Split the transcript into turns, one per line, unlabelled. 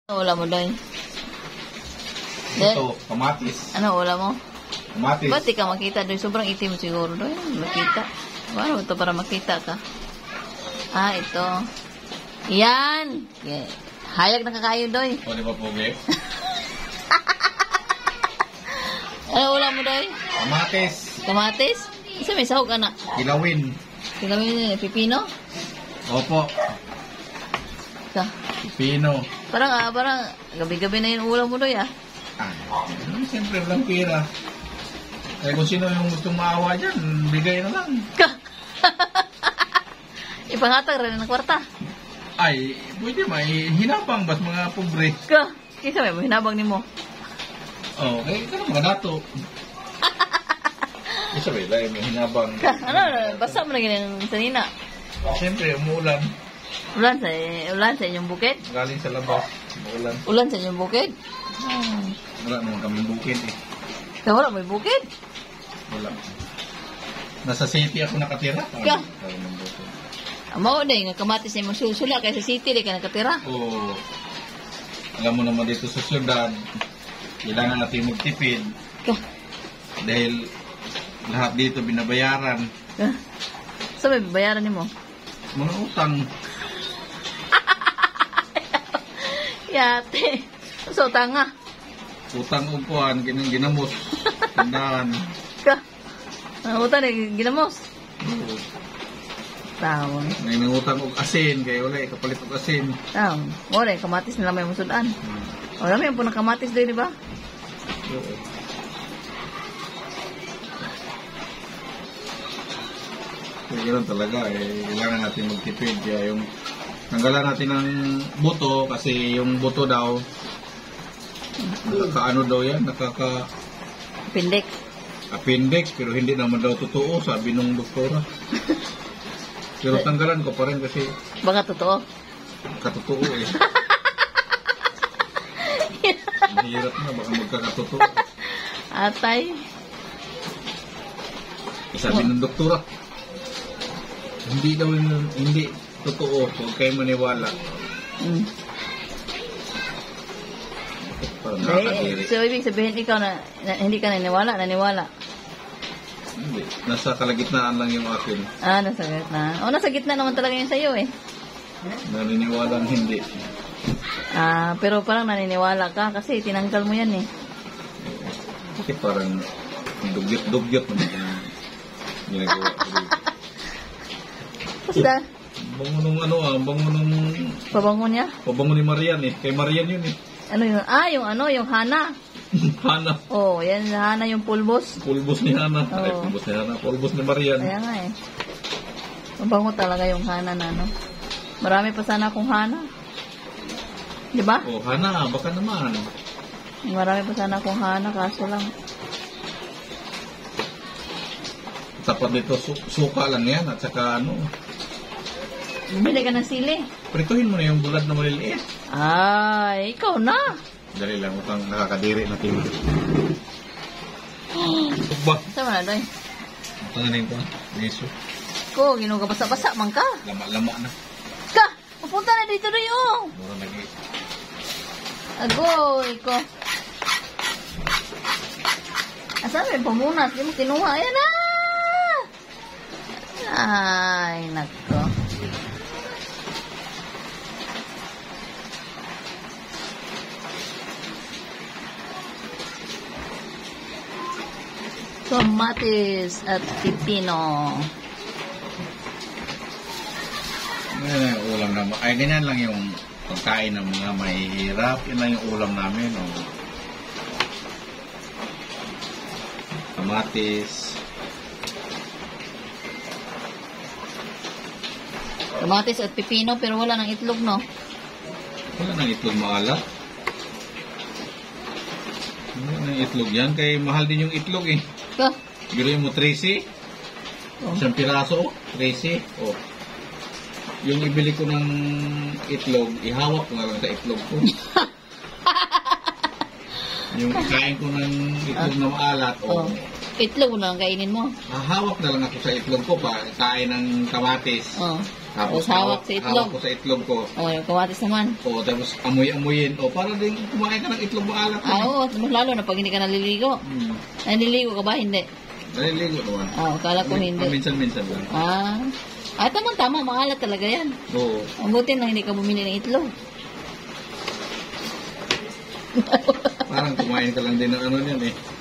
Ano ulam mo, Doy?
Ito, kamatis.
Ano ulam mo?
Kamatis.
Ba't di ka makita, Doy? Sobrang itim siguro, Doy. Makita. Paano ito para makita ka? Ah, ito. Yan! Yeah. Hayag na kakayo, Doy.
O, di ba pogi?
Ano ulam mo, Doy?
Kamatis.
Kamatis? Isa may sahog, anak.
Kilawin.
Kilawin yun, pipino?
Opo.
Ka.
Pipino.
Parang gabi-gabi na yung ulam mo, Doy, ah.
Siyempre, walang pira. Kaya kung sino yung gustong maawa dyan, bigay na lang.
Ka. Ipangatag rin ng kwarta.
Ay, pwede hinabang bas mga pobre.
Ka. Kisa may hinabang ni mo.
Okay, ito mga dato. Isa ba, dahil may hinabang.
Ka. Ano, basta mo na ganyan sanina.
Siyempre, umuulan.
Ulan sa inyong bukid?
Galing sa labas, umuulan.
Ulan sa inyong bukid?
Wala naman kami bukid eh.
Kaya wala may bukid?
Wala. Nasa city ako nakatira.
Ka. Mao day nga kamatis na magsusula kaya sa city di ka nakatira.
Oo. Alam mo naman dito sa syudad, kailangan natin magtipid.
Ka.
Dahil lahat dito binabayaran.
Ka. So may bayaran ni mo?
Mga utang.
Yate. So tanga.
Utang upuan, ginamos. Tindahan.
Ka. Ang utang na ginamos.
Oo.
Tawang.
May nangutang og asin, kaya wala kapalit og asin.
Tawang. Wala kamatis na lamay mo sudan. Wala may po na kamatis doon, di ba?
Oo. Kaya ganoon talaga, kailangan natin magtipid. Kaya yung tanggalan natin ng buto, kasi yung buto daw, nakaka-ano daw yan,
Pindik.
appendix, pero hindi naman daw totoo, sabi nung doktora. Pero tanggalan ko pa rin kasi
Baka totoo.
katotoo eh. Mahirap na, baka magkakatotoo.
Atay.
Sabi ng doktora, hindi daw hindi totoo, huwag kayo maniwala.
Mm.
Parang nakakadiri.
So, ibig sabihin ikaw hindi ka naniwala.
Hindi, nasa kalagitnaan lang yung akin.
Ah, nasa gitna. Nasa gitna naman talaga yun sa'yo eh.
Naniniwala hindi.
Ah, pero parang naniniwala ka kasi tinanggal mo yan eh.
Kasi parang dugyot naman yung ginagawa ko dito.
Basta,
Bango nung bango nung
pabango niya.
pabango ni Marian eh. Kay Marian yun eh.
Ano yun? Ah, yung Hana.
Hana.
Oh, yan, Hana yung pulbos.
Pulbos ni Hana. Ay,
Oo.
pulbos ni Hana. Pulbos ni Marian.
Kaya nga eh. Mabango talaga yung Hana na, no? Marami pa sana akong Hana. Di ba?
Oh, Hana, baka naman.
Marami pa sana akong Hana, kaso lang.
Tapat dito, suka lang yan. At saka
Bumili ka ng sili.
prituhin mo na yung bulad na maliliit.
Ay, ikaw na.
Dali lang, utang nakakadiri na timo. Ba?
Saan mo na, Doy?
Utangan na yung Yeso.
Ko, ginuga basa-basa man ka.
Lama-lama na.
Ka! Pupunta na dito, Doy, oh!
Mura lagi.
Agoy ko. Asan mo yung pamunat? Hindi mo kinuha. Ayan na! Ay, nako. Kamatis at pipino.
Yan lang yung ulam namin. Ay, ganyan lang yung pagkain ng mga mahihirap. Yan lang yung ulam namin. Kamatis.
Kamatis at pipino pero wala ng itlog, no?
Wala nang itlog maalat. Wala nang itlog yan. Kaya mahal din yung itlog eh.
Ka?
Biruin mo 13.
Oh.
Isang piraso. 13. Oh. Yung ibili ko ng itlog, ihawak ko na lang sa itlog ko. Yung kain ko ng itlog na maalat,
Oh. Itlog na lang kainin mo.
hahawak na lang ako sa itlog ko pa, kain ng kamatis.
Oh.
Tapos
hawak sa itlog.
Hawak ko sa itlog ko.
O, yung kamatis naman.
O, tapos amoy-amoyin. O, para din kumain ka ng itlog maalat.
Oo, mas lalo na pag hindi ka naliligo. Naliligo ka ba? Hindi.
Naliligo naman.
Kala ko hindi.
Paminsan-minsan lang.
Tama-tama, maalat talaga yan.
Oo.
Ang buti na hindi ka bumili ng itlog.
Parang kumain ka lang din ng ano yan eh.